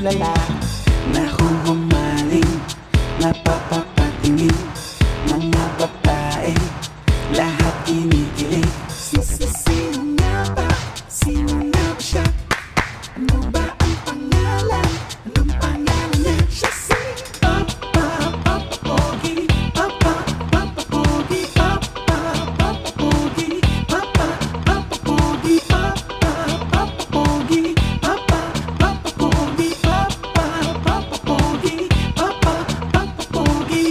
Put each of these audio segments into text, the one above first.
tulala, nahuhumaling, napapapatingin. Mga babae, lahat kinikilig. Sino nga ba? Sino nga ba siya? Ano ba ang pangalan? Anong pangalan niya? Siya si Papa, Papa Pogi. Papa, Papa Pogi. Papa, Papa Pogi. Papa, Papa Pogi. Papa, Papa Pogi. Papa, Papa Pogi. Papa, Papa Pogi. Papa, Papa Pogi.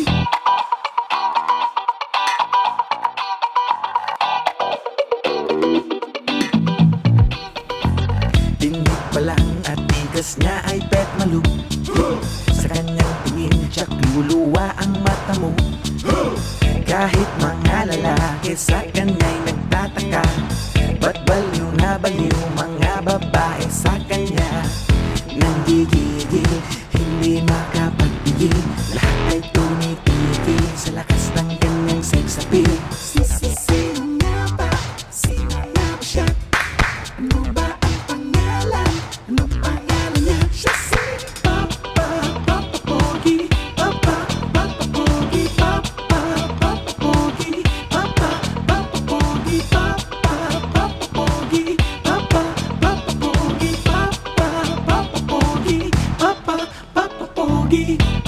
Tinig pa lang at tigas niya ay pet malu. Sa kanyang tingin tsak luluwa ang mata mo. Kahit mga lalaki sa kanya'y nagtataka, ba't baliw na baliw mga babae sa kanya. Nanggigigil, hindi makapagpigil, lahat ay tumitigil sa lakas ng kanyang sex appeal. Sino nga ba? Sino nga ba siya? Ano ba ang pangalan? Ano pangalan niya? Siya si Papa, Papa Pogi. Papa, Papa Pogi. Papa, Papa Pogi. Papa, Papa Pogi. Papa, Papa Pogi. Papa, Papa Pogi. Papa, Papa Pogi. Papa, Papa Pogi.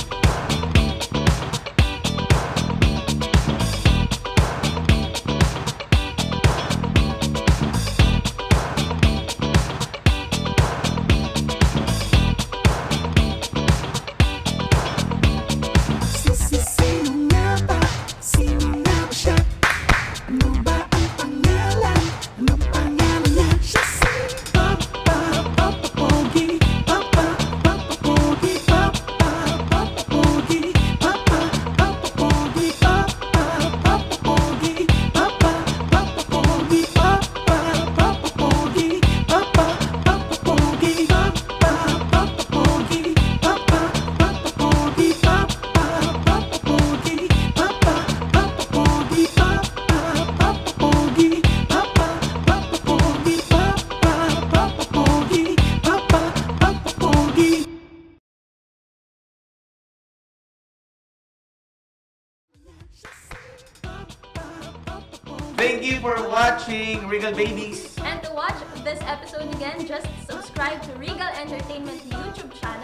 Sino nga ba? Sino nga ba siya? Ano ba ang pangalan? Ano pangalan niya? Siya si Papa, Papa Pogi. Papa, Papa Pogi. Papa, Papa Pogi. Papa, Papa Pogi. Papa, Papa Pogi. Papa, Papa Pogi. Papa, Papa Pogi. Papa, Papa Pogi. Papa, Papa Pogi. Papa, Papa Pogi. Papa, Papa Pogi. Papa, Papa Pogi. Papa, Papa Pogi. Papa, Papa Pogi. Papa, Papa Pogi. Papa, Papa Pogi. Thank you for watching, Regal Babies. And to watch this episode again, just subscribe to Regal Entertainment YouTube channel.